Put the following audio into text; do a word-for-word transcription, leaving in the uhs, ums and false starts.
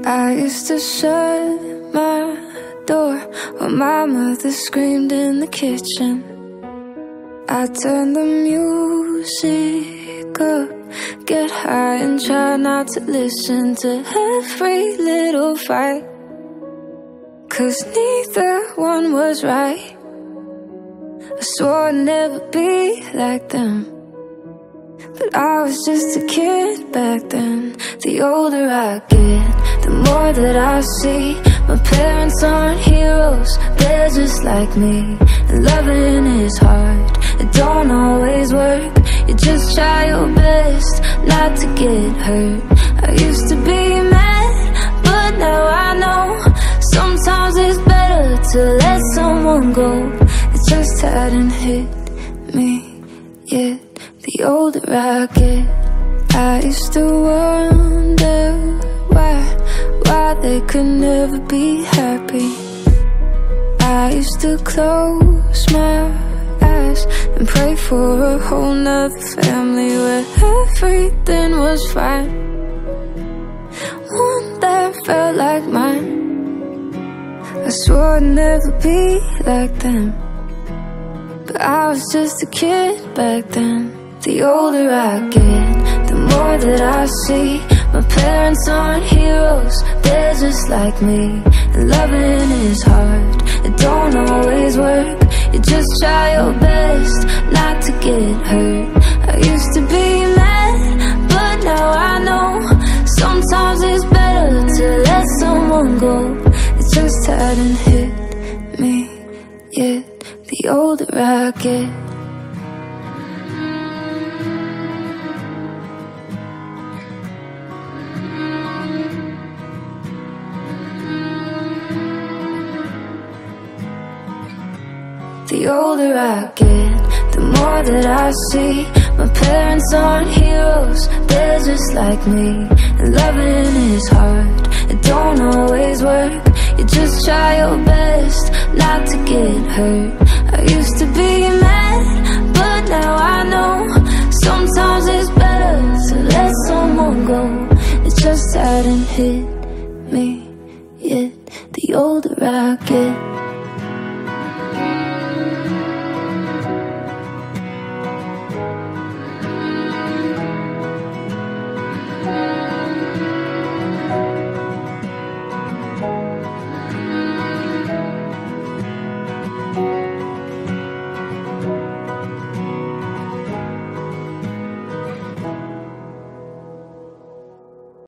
I used to shut my door when my mother screamed in the kitchen. I turned the music up, get high and try not to listen to every little fight, 'cause neither one was right. I swore I'd never be like them, but I was just a kid back then. The older I get, the more that I see my parents aren't heroes, they're just like me. And loving is hard, it don't always work. You just try your best not to get hurt. I used to be mad, but now I know sometimes it's better to let someone go. It just hadn't hit me yet. The older I get, I used to wonder why, why they could never be happy. I used to close my eyes and pray for a whole nother family where everything was fine, one that felt like mine. I swore I'd never be like them, but I was just a kid back then. The older I get, the more that I see my parents aren't heroes, they're just like me. And loving is hard, it don't always work. You just try your best not to get hurt. I used to be mad, but now I know sometimes it's better to let someone go. It just hadn't hit me yet. The older I get, the older I get, the more that I see my parents aren't heroes, they're just like me. And loving is hard, it don't always work. You just try your best not to get hurt. I used to be mad, but now I know sometimes it's better to let someone go. It just hadn't hit me yet. The older I get,